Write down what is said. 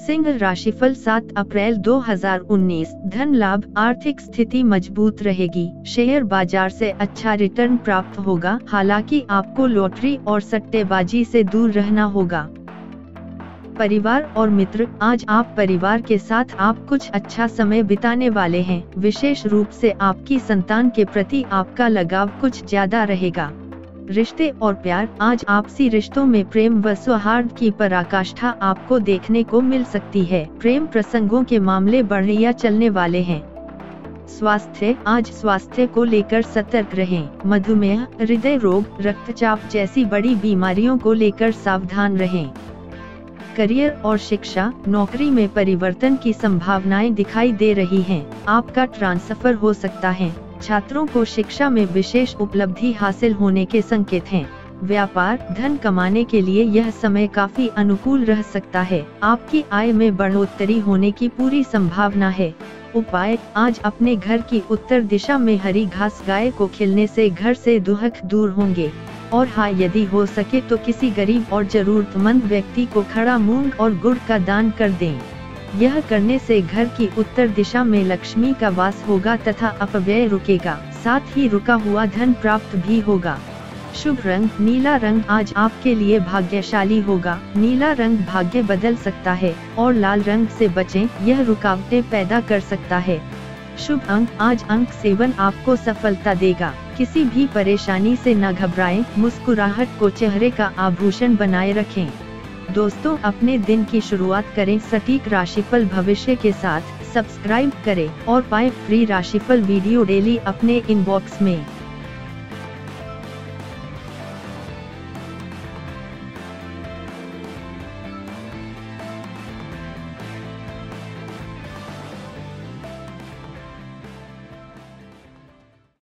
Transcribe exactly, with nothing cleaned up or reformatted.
सिंह राशिफल सात अप्रैल दो हज़ार उन्नीस। धन लाभ, आर्थिक स्थिति मजबूत रहेगी। शेयर बाजार से अच्छा रिटर्न प्राप्त होगा। हालांकि आपको लॉटरी और सट्टेबाजी से दूर रहना होगा। परिवार और मित्र, आज आप परिवार के साथ आप कुछ अच्छा समय बिताने वाले हैं। विशेष रूप से आपकी संतान के प्रति आपका लगाव कुछ ज्यादा रहेगा। रिश्ते और प्यार, आज आपसी रिश्तों में प्रेम व सौहार्द की पराकाष्ठा आपको देखने को मिल सकती है। प्रेम प्रसंगों के मामले बढ़िया चलने वाले हैं। स्वास्थ्य, आज स्वास्थ्य को लेकर सतर्क रहें। मधुमेह, हृदय रोग, रक्तचाप जैसी बड़ी बीमारियों को लेकर सावधान रहें। करियर और शिक्षा, नौकरी में परिवर्तन की संभावनाएं दिखाई दे रही हैं। आपका ट्रांसफर हो सकता है। छात्रों को शिक्षा में विशेष उपलब्धि हासिल होने के संकेत हैं। व्यापार, धन कमाने के लिए यह समय काफी अनुकूल रह सकता है। आपकी आय में बढ़ोतरी होने की पूरी संभावना है। उपाय, आज अपने घर की उत्तर दिशा में हरी घास गाय को खिलने से घर से दुख दूर होंगे। और हाँ, यदि हो सके तो किसी गरीब और जरूरतमंद व्यक्ति को खड़ा मूंग और गुड़ का दान कर दें। यह करने से घर की उत्तर दिशा में लक्ष्मी का वास होगा तथा अपव्यय रुकेगा। साथ ही रुका हुआ धन प्राप्त भी होगा। शुभ रंग, नीला रंग आज आपके लिए भाग्यशाली होगा। नीला रंग भाग्य बदल सकता है और लाल रंग से बचें, यह रुकावटें पैदा कर सकता है। शुभ अंक, आज अंक सेवन आपको सफलता देगा। किसी भी परेशानी से न घबराएं, मुस्कुराहट को चेहरे का आभूषण बनाए रखें। दोस्तों, अपने दिन की शुरुआत करें सटीक राशिफल भविष्य के साथ। सब्सक्राइब करें और पाएं फ्री राशिफल वीडियो डेली अपने इनबॉक्स में।